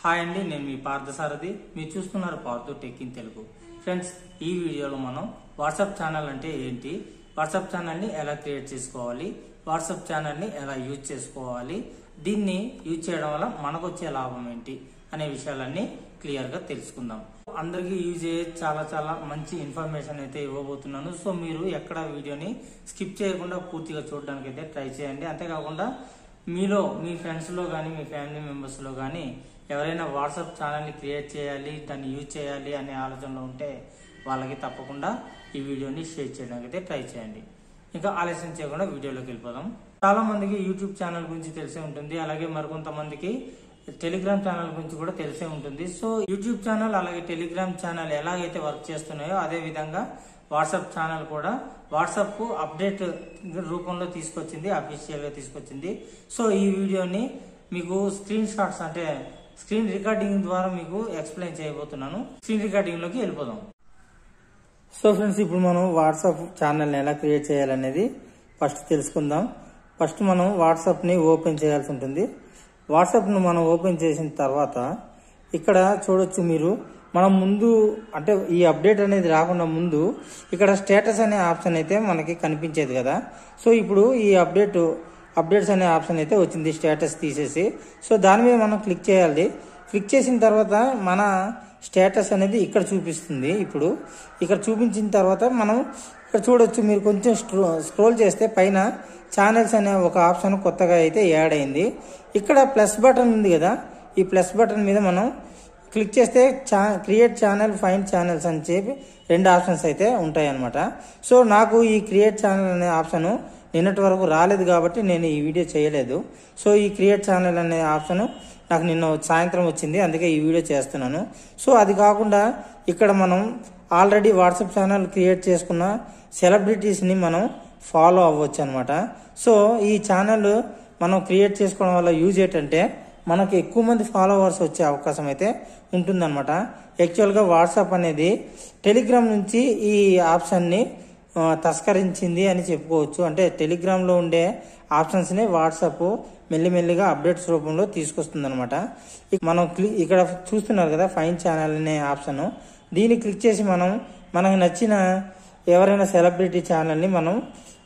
Hi అండి, నేను మీ పార్థసారథి. మీరు చూస్తున్నారు Parthu tech in Telugu. Friends, ఈ వీడియోలో మనం వాట్సాప్ ఛానల్ అంటే ఏంటి, వాట్సాప్ ఛానల్ని ఎలా క్రియేట్ చేసుకోవాలి, వాట్సాప్ ఛానల్ని ఎలా యూజ్ చేసుకోవాలి, దీన్ని యూజ్ చేయడం వల్ల మనకు వచ్చే లాభం ఏంటి అనే విషయాలన్నీ క్లియర్గా తెలుసుకుందాం. అందరికీ యూజ్ అయ్యే చాలా మంచి ఇన్ఫర్మేషన్ అయితే ఇవ్వబోతున్నాను. సో మీరు ఎక్కడ వీడియోని స్కిప్ చేయకుండా పూర్తిగా చూడడానికి అయితే ట్రై చేయండి. అంతేకాకుండా మీలో మీ ఫ్రెండ్స్లో కానీ మీ ఫ్యామిలీ మెంబర్స్లో కానీ ఎవరైనా వాట్సాప్ ఛానల్ని క్రియేట్ చేయాలి, దాన్ని యూజ్ చేయాలి అనే ఆలోచనలో ఉంటే వాళ్ళకి తప్పకుండా ఈ వీడియోని షేర్ చేయడానికి అయితే ట్రై చేయండి. ఇంకా ఆలస్యం చేయకుండా వీడియోలోకి వెళ్ళిపోదాం. చాలా మందికి యూట్యూబ్ ఛానల్ గురించి తెలిసే ఉంటుంది, అలాగే మరికొంతమందికి టెలిగ్రామ్ ఛానల్ గురించి కూడా తెలిసే ఉంటుంది. సో యూట్యూబ్ ఛానల్ అలాగే టెలిగ్రామ్ ఛానల్ ఎలాగైతే వర్క్ చేస్తున్నాయో అదే విధంగా వాట్సాప్ ఛానల్ కూడా వాట్సాప్ అప్డేట్ రూపంలో తీసుకొచ్చింది, అఫీషియల్ గా తీసుకొచ్చింది. సో ఈ వీడియోని మీకు స్క్రీన్ షాట్స్ అంటే స్క్రీన్ రికార్డింగ్ ద్వారా మీకు ఎక్స్ప్లెయిన్ చేయబోతున్నాను. స్క్రీన్ రికార్డింగ్ లోకి వెళ్ళిపోదాం. సో ఫ్రెండ్స్, ఇప్పుడు మనం వాట్సాప్ ఛానల్ని ఎలా క్రియేట్ చేయాలనేది ఫస్ట్ తెలుసుకుందాం. ఫస్ట్ మనం వాట్సాప్ని ఓపెన్ చేయాల్సి ఉంటుంది. వాట్సాప్ను మనం ఓపెన్ చేసిన తర్వాత ఇక్కడ చూడొచ్చు మీరు, మనం ముందు అంటే ఈ అప్డేట్ అనేది రాకుండా ముందు ఇక్కడ స్టేటస్ అనే ఆప్షన్ అయితే మనకి కనిపించేది కదా. సో ఇప్పుడు ఈ అప్డేట్స్ అనే ఆప్షన్ అయితే వచ్చింది, స్టేటస్ తీసేసి. సో దాని మీద మనం క్లిక్ చేయాలి. క్లిక్ చేసిన తర్వాత మన స్టేటస్ అనేది ఇక్కడ చూపిస్తుంది. ఇప్పుడు ఇక్కడ చూపించిన తర్వాత మనం ఇక్కడ చూడొచ్చు, మీరు కొంచెం స్క్రోల్ చేస్తే పైన ఛానల్స్ అనే ఒక ఆప్షన్ కొత్తగా అయితే యాడ్ అయింది. ఇక్కడ ప్లస్ బటన్ ఉంది కదా, ఈ ప్లస్ బటన్ మీద మనం క్లిక్ చేస్తే క్రియేట్ ఛానల్, ఫైండ్ ఛానల్స్ అని చెప్పి రెండు ఆప్షన్స్ అయితే ఉంటాయి అన్నమాట. సో నాకు ఈ క్రియేట్ ఛానల్ అనే ఆప్షన్ నిన్నటి వరకు రాలేదు కాబట్టి నేను ఈ వీడియో చేయలేదు. సో ఈ క్రియేట్ ఛానల్ అనే ఆప్షన్ నాకు నిన్న సాయంత్రం వచ్చింది, అందుకే ఈ వీడియో చేస్తున్నాను. సో అది కాకుండా ఇక్కడ మనం ఆల్రెడీ వాట్సాప్ ఛానల్ క్రియేట్ చేసుకున్న సెలబ్రిటీస్ని మనం ఫాలో అవ్వచ్చు అనమాట. సో ఈ ఛానల్ మనం క్రియేట్ చేసుకోవడం వల్ల యూజ్ ఏంటంటే మనకు ఎక్కువ మంది ఫాలోవర్స్ వచ్చే అవకాశం అయితే ఉంటుందన్నమాట. యాక్చువల్గా వాట్సాప్ అనేది టెలిగ్రామ్ నుంచి ఈ ఆప్షన్ని తస్కరించింది అని చెప్పుకోవచ్చు. అంటే టెలిగ్రామ్లో ఉండే ఆప్షన్స్ని వాట్సాప్ మెల్లిమెల్లిగా అప్డేట్స్ రూపంలో తీసుకొస్తుంది అనమాట. మనం ఇక్కడ చూస్తున్నారు కదా, ఫైన్ ఛానల్ అనే ఆప్షన్, దీన్ని క్లిక్ చేసి మనకు నచ్చిన ఎవరైనా సెలబ్రిటీ ఛానల్ని మనం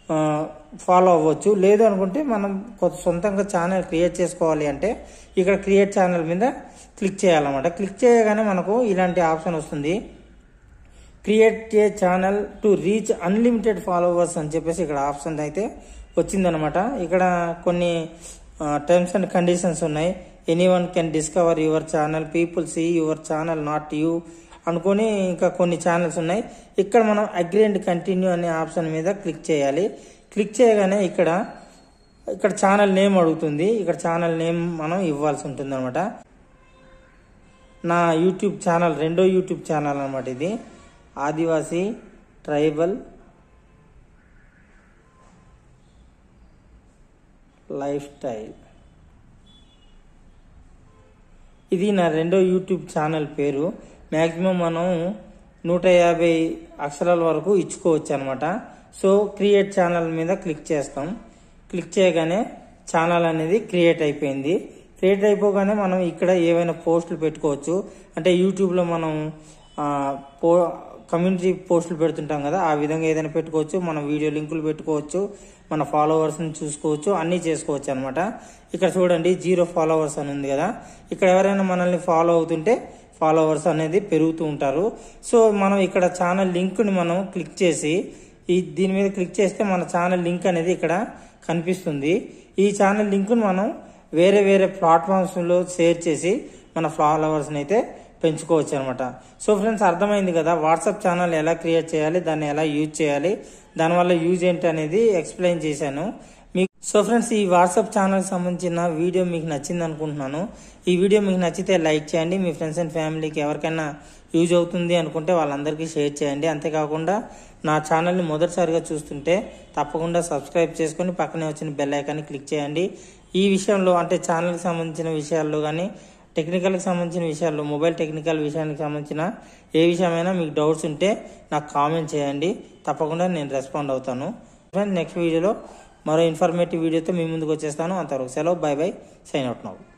ఫాలో అవ్వచ్చు. లేదు అనుకుంటే మనం సొంతంగా ఛానల్ క్రియేట్ చేసుకోవాలి అంటే ఇక్కడ క్రియేట్ ఛానల్ మీద క్లిక్ చేయాలన్నమాట. క్లిక్ చేయగానే మనకు ఇలాంటి ఆప్షన్ వస్తుంది, create a channel to reach unlimited followers అని చెప్పేసి ఇక్కడ ఆప్షన్ అయితే వచ్చిందనమాట. ఇక్కడ కొన్ని టర్మ్స్ అండ్ కండిషన్స్ ఉన్నాయి. Anyone can discover your channel, people see your channel not you అనుకొని ఇంకా కొన్ని ఛానల్స్ ఉన్నాయి. ఇక్కడ మనం అగ్రీ అండ్ కంటిన్యూ అనే ఆప్షన్ మీద క్లిక్ చేయాలి. క్లిక్ చేయగానే ఇక్కడ ఛానల్ నేమ్ అడుగుతుంది. ఇక్కడ ఛానల్ నేమ్ మనం ఇవ్వాల్సి ఉంటుంది అనమాట. నా యూట్యూబ్ ఛానల్ రెండో యూట్యూబ్ ఛానల్ అనమాట ఇది, ఆదివాసీ ట్రైబల్ లైఫ్ స్టైల్. ఇది నా రెండో యూట్యూబ్ ఛానల్ పేరు. మ్యాక్సిమం మనం 150 అక్షరాల వరకు ఇచ్చుకోవచ్చు అనమాట. సో క్రియేట్ ఛానల్ మీద క్లిక్ చేస్తాం. క్లిక్ చేయగానే ఛానల్ అనేది క్రియేట్ అయిపోయింది. క్రియేట్ అయిపోగానే మనం ఇక్కడ ఏవైనా పోస్టులు పెట్టుకోవచ్చు. అంటే యూట్యూబ్లో మనం కమ్యూనిటీ పోస్టులు పెడుతుంటాం కదా, ఆ విధంగా ఏదైనా పెట్టుకోవచ్చు. మన వీడియో లింకులు పెట్టుకోవచ్చు, మన ఫాలోవర్స్ని చూసుకోవచ్చు, అన్నీ చేసుకోవచ్చు అనమాట. ఇక్కడ చూడండి 0 ఫాలోవర్స్ అని ఉంది కదా, ఇక్కడ ఎవరైనా మనల్ని ఫాలో అవుతుంటే ఫాలోవర్స్ అనేది పెరుగుతూ ఉంటారు. సో మనం ఇక్కడ ఛానల్ లింక్ని మనం క్లిక్ చేసి దీని మీద క్లిక్ చేస్తే మన ఛానల్ లింక్ అనేది ఇక్కడ కనిపిస్తుంది. ఈ ఛానల్ లింక్ను మనం వేరే ప్లాట్ఫామ్స్లో షేర్ చేసి మన ఫాలోవర్స్ని అయితే పెంచుకోవచ్చు అనమాట. సో ఫ్రెండ్స్, అర్థమైంది కదా వాట్సాప్ ఛానల్ ఎలా క్రియేట్ చేయాలి, దాన్ని ఎలా యూజ్ చేయాలి, దానివల్ల యూజ్ ఏంటి అనేది ఎక్స్ప్లెయిన్ చేశాను మీకు. సో ఫ్రెండ్స్, ఈ వాట్సాప్ ఛానల్ సంబంధించిన వీడియో మీకు నచ్చింది అనుకుంటున్నాను. ఈ వీడియో మీకు నచ్చితే లైక్ చేయండి. మీ ఫ్రెండ్స్ అండ్ ఫ్యామిలీకి ఎవరికైనా యూజ్ అవుతుంది అనుకుంటే వాళ్ళందరికీ షేర్ చేయండి. అంతేకాకుండా నా ఛానల్ని మొదటిసారిగా చూస్తుంటే తప్పకుండా సబ్స్క్రైబ్ చేసుకొని పక్కనే వచ్చిన బెల్ ఐకాన్ని క్లిక్ చేయండి. ఈ విషయంలో అంటే ఛానల్కి సంబంధించిన విషయాల్లో కానీ టెక్నికల్కి సంబంధించిన విషయాల్లో, మొబైల్ టెక్నికల్ విషయానికి సంబంధించిన ఏ విషయమైనా మీకు డౌట్స్ ఉంటే నాకు కామెంట్ చేయండి, తప్పకుండా నేను రెస్పాండ్ అవుతాను. నెక్స్ట్ వీడియోలో మరో ఇన్ఫర్మేటివ్ వీడియోతో మీ ముందుకు వచ్చేస్తాను. అంతవరకు సెలవు, bye bye, sign out now.